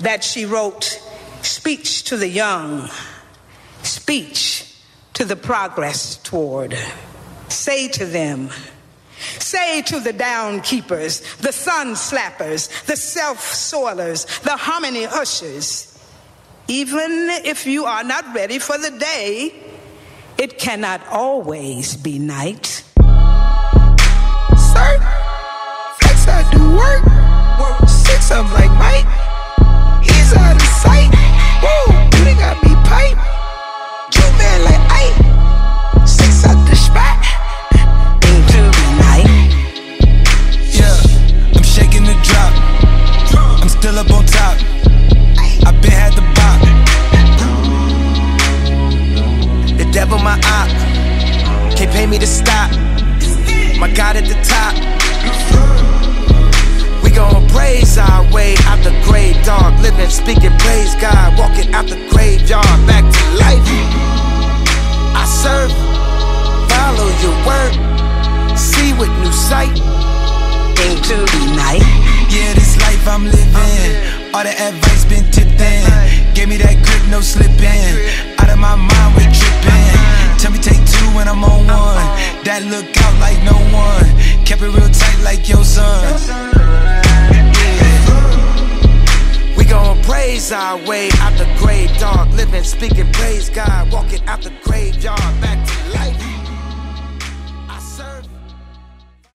that she wrote, speech to the young, speech to the progress toward. Say to them, say to the downkeepers, the sun slappers, the self-soilers, the harmony ushers, even if you are not ready for the day, it cannot always be night. Sir, flex I do work 6 I'm like Mike. He's out of sight. Whoa, you got me pipe. You man like Ike. 6 out the spot. Into the night. Yeah, I'm shaking the drop. I'm still up on top. I been had the bop. The devil my op. Can't pay me to stop. My God at the top. We gon' praise our way out the grave, dog. Living, speaking, praise God. Walking out the graveyard, back to life. I serve, follow your word. See with new sight. Into the night. Yeah, this life I'm living. All the advice been tipped in. Gave me that grip, no slipping. Out of my mind, we're tripping. Tell me take 2 when I'm on 1. That look out like no one. Kept it real tight like your son. We gon' praise our way out the grave, dog. Living, speaking, praise God. Walking out the graveyard, back to life.